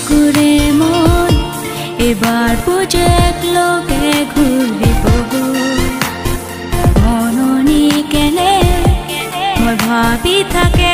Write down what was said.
চকুৰে মন এবাৰ পুজেক লগে ঘূৰিব মননি কেনে মই ভাবি থাকে